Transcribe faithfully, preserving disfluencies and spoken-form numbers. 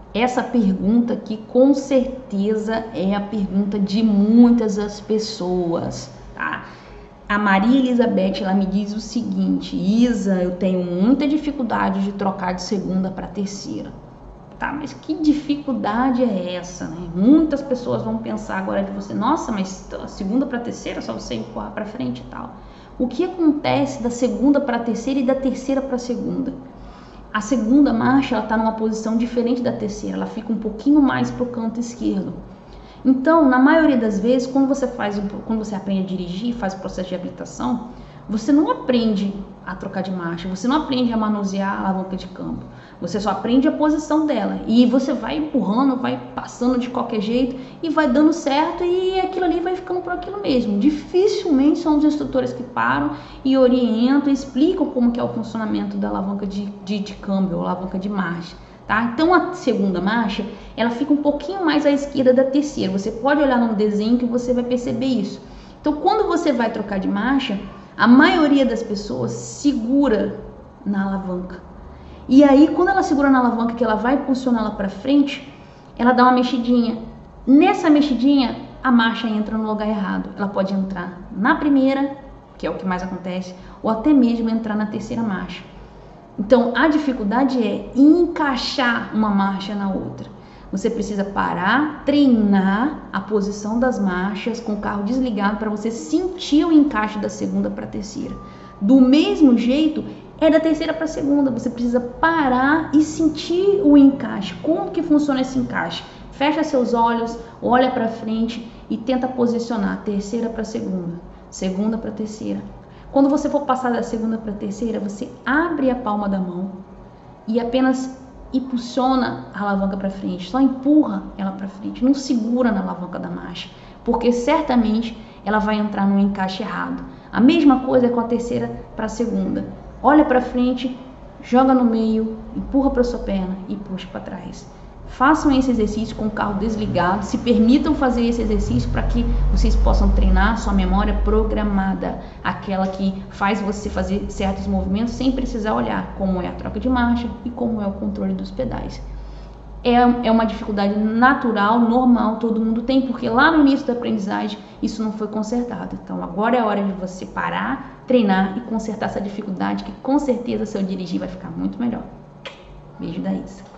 Essa pergunta aqui com certeza é a pergunta de muitas das pessoas, tá? A Maria Elizabeth, ela me diz o seguinte: Isa, eu tenho muita dificuldade de trocar de segunda para terceira. Tá, mas que dificuldade é essa, né? Muitas pessoas vão pensar agora de você: nossa, mas a segunda para terceira é só você empurrar para frente e tal. O que acontece da segunda para terceira e da terceira para segunda? A segunda marcha, ela está numa posição diferente da terceira, ela fica um pouquinho mais para o canto esquerdo. Então, na maioria das vezes, quando você faz, quando você aprende a dirigir, faz o processo de habilitação, você não aprende a trocar de marcha, você não aprende a manusear a alavanca de câmbio, você só aprende a posição dela e você vai empurrando, vai passando de qualquer jeito e vai dando certo, e aquilo ali vai ficando por aquilo mesmo. Dificilmente são os instrutores que param e orientam, explicam como que é o funcionamento da alavanca de, de, de câmbio, alavanca de marcha. Tá? Então a segunda marcha, ela fica um pouquinho mais à esquerda da terceira. Você pode olhar no desenho que você vai perceber isso. Então quando você vai trocar de marcha, a maioria das pessoas segura na alavanca. E aí quando ela segura na alavanca, que ela vai impulsionar ela para frente, ela dá uma mexidinha. Nessa mexidinha, a marcha entra no lugar errado. Ela pode entrar na primeira, que é o que mais acontece, ou até mesmo entrar na terceira marcha. Então, a dificuldade é encaixar uma marcha na outra. Você precisa parar, treinar a posição das marchas com o carro desligado para você sentir o encaixe da segunda para a terceira. Do mesmo jeito, é da terceira para a segunda. Você precisa parar e sentir o encaixe. Como que funciona esse encaixe? Fecha seus olhos, olha para frente e tenta posicionar terceira para segunda, segunda para terceira. Quando você for passar da segunda para a terceira, você abre a palma da mão e apenas impulsiona a alavanca para frente, só empurra ela para frente, não segura na alavanca da marcha, porque certamente ela vai entrar no encaixe errado. A mesma coisa com a terceira para a segunda. Olha para frente, joga no meio, empurra para sua perna e puxa para trás. Façam esse exercício com o carro desligado, se permitam fazer esse exercício para que vocês possam treinar sua memória programada, aquela que faz você fazer certos movimentos sem precisar olhar como é a troca de marcha e como é o controle dos pedais. É, é uma dificuldade natural, normal, todo mundo tem, porque lá no início da aprendizagem isso não foi consertado. Então agora é a hora de você parar, treinar e consertar essa dificuldade, que com certeza seu dirigir vai ficar muito melhor. Beijo da Isa.